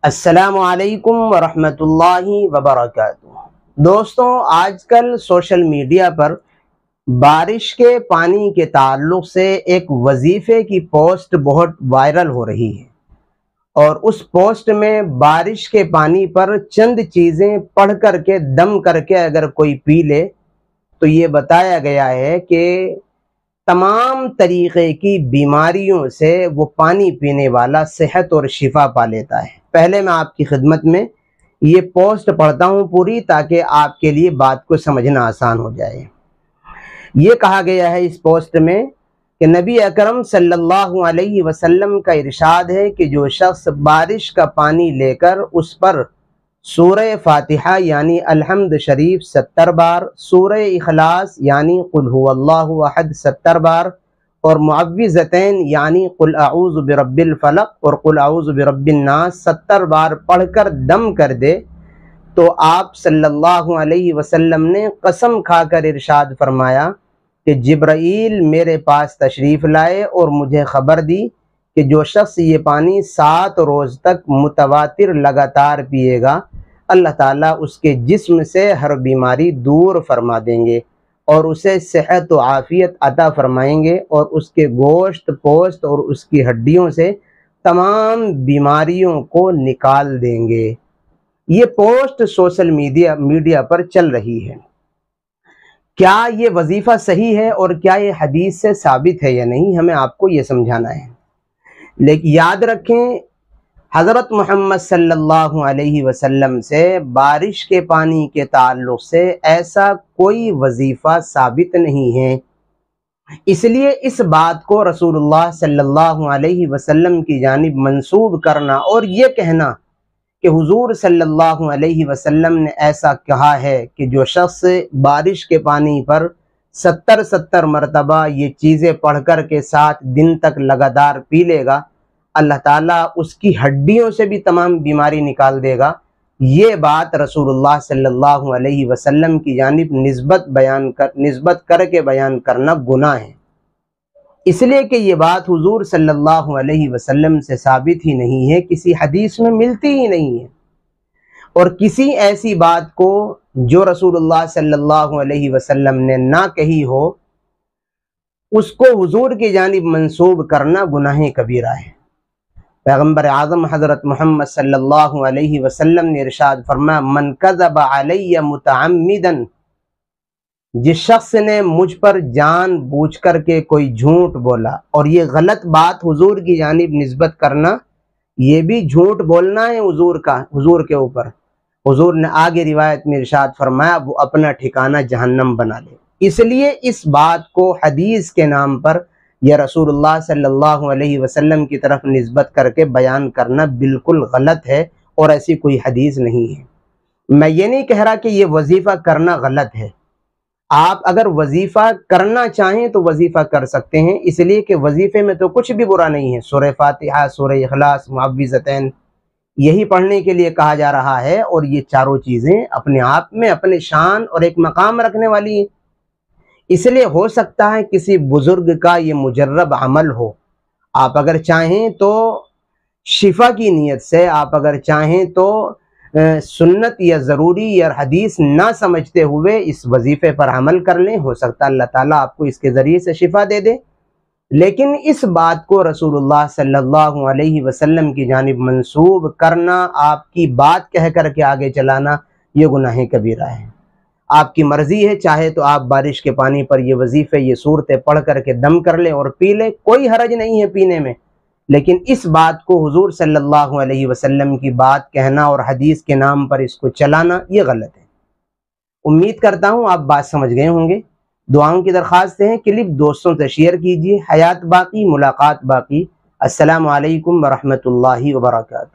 السلام علیکم ورحمۃ اللہ وبرکاتہ۔ دوستوں، آج کل سوشل میڈیا پر بارش کے پانی کے تعلق سے ایک وظیفے کی پوسٹ بہت وائرل ہو رہی ہے، اور اس پوسٹ میں بارش کے پانی پر چند چیزیں پڑھ کر کے دم کر کے اگر کوئی پی لے تو یہ بتایا گیا ہے کہ تمام طریقے کی بیماریوں سے وہ پانی پینے والا صحت اور شفا پا لیتا ہے۔ پہلے میں آپ کی خدمت میں یہ پوسٹ پڑھتا ہوں پوری، تاکہ آپ کے لیے بات کو سمجھنا آسان ہو جائے۔ یہ کہا گیا ہے اس پوسٹ میں کہ نبی اکرم صلی اللہ علیہ وسلم کا ارشاد ہے کہ جو شخص بارش کا پانی لے کر اس پر سورہ فاتحہ یعنی الحمد شریف 70 بار، سورہ اخلاص یعنی قل هو اللہ احد 70 بار، اور معوذتین یعنی قل اعوذ برب الفلق اور قل اعوذ برب الناس 70 بار پڑھ کر دم کر دے تو آپ صلی اللہ علیہ وسلم نے قسم کھا کر ارشاد فرمایا کہ جبرائیل میرے پاس تشریف لائے اور مجھے خبر دی کہ جو شخص یہ پانی 7 روز تک متواتر لگاتار پیے گا، اللہ تعالیٰ اس کے جسم سے ہر بیماری دور فرما دیں گے اور اسے صحت و عافیت عطا فرمائیں گے، اور اس کے گوشت پوست اور اس کی ہڈیوں سے تمام بیماریوں کو نکال دیں گے۔ یہ پوسٹ سوشل میڈیا پر چل رہی ہے۔ کیا یہ وظیفہ صحیح ہے اور کیا یہ حدیث سے ثابت ہے یا نہیں، ہمیں آپ کو یہ سمجھانا ہے۔ لیکن یاد رکھیں، حضرت محمد صلی اللہ علیہ وسلم سے بارش کے پانی کے تعلق سے ایسا کوئی وظیفہ ثابت نہیں ہے، اس لیے اس بات کو رسول اللہ صلی اللہ علیہ وسلم کی جانب منسوب کرنا اور یہ کہنا کہ حضور صلی اللہ علیہ وسلم نے ایسا کہا ہے کہ جو شخص بارش کے پانی پر 70 مرتبہ یہ چیزیں پڑھ کر کے 7 دن تک لگاتار پی لے گا، اللہ تعالیٰ اس کی ہڈیوں سے بھی تمام بیماری نکال دے گا، یہ بات رسول اللہ صلی اللہ علیہ وسلم کی جانب نسبت کر کے بیان کرنا گناہ ہے، اس لیے کہ یہ بات حضور صلی اللہ علیہ وسلم سے ثابت ہی نہیں ہے، کسی حدیث میں ملتی ہی نہیں ہے، اور کسی ایسی بات کو جو رسول اللہ صلی اللہ علیہ وسلم نے نہ کہی ہو اس کو حضور کی جانب منسوب کرنا گناہ کبیرہ ہے۔ پیغمبر اعظم حضرت محمد صلی اللہ علیہ وسلم نے ارشاد فرمایا من کذب علی متعمدا، جس شخص نے مجھ پر جان بوجھ کر کے کوئی جھوٹ بولا، اور یہ غلط بات حضور کی جانب نسبت کرنا، یہ بھی جھوٹ بولنا ہے حضور کے اوپر۔ حضور نے آگے روایت میں ارشاد فرمایا وہ اپنا ٹھکانہ جہنم بنا لے۔ اس لیے اس بات کو حدیث کے نام پر یا رسول اللہ صلی اللہ علیہ وسلم کی طرف نسبت کر کے بیان کرنا بالکل غلط ہے، اور ایسی کوئی حدیث نہیں ہے۔ میں یہ نہیں کہہ رہا کہ یہ وظیفہ کرنا غلط ہے، آپ اگر وظیفہ کرنا چاہیں تو وظیفہ کر سکتے ہیں، اس لیے کہ وظیفے میں تو کچھ بھی برا نہیں ہے۔ سورہ فاتحہ، سورہ اخلاص، معوذتین، یہی پڑھنے کے لیے کہا جا رہا ہے، اور یہ چاروں چیزیں اپنے آپ میں اپنے شان اور ایک مقام رکھنے والی ہیں۔ اس لیے ہو سکتا ہے کسی بزرگ کا یہ مجرب عمل ہو، آپ اگر چاہیں تو شفا کی نیت سے، آپ اگر چاہیں تو سنت یا ضروری یا حدیث نہ سمجھتے ہوئے اس وظیفے پر عمل کر لیں، ہو سکتا ہے اللہ تعالیٰ آپ کو اس کے ذریعے سے شفا دے دے، لیکن اس بات کو رسول اللہ صلی اللہ علیہ وسلم کی جانب منسوب کرنا، آپ کی بات کہہ کر کے آگے چلانا، یہ گناہ کبیرہ ہے۔ آپ کی مرضی ہے، چاہے تو آپ بارش کے پانی پر یہ وظیفے، یہ صورتیں پڑھ کر کے دم کر لیں اور پی لیں، کوئی حرج نہیں ہے پینے میں، لیکن اس بات کو حضور صلی اللہ علیہ وسلم کی بات کہنا اور حدیث کے نام پر اس کو چلانا، یہ غلط ہے۔ امید کرتا ہوں آپ بات سمجھ گئے ہوں گے۔ دعاؤں کی درخواست ہیں، کلپ دوستوں سے شیئر کیجیے۔ حیات باقی، ملاقات باقی۔ السلام علیکم ورحمۃ اللہ وبرکاتہ۔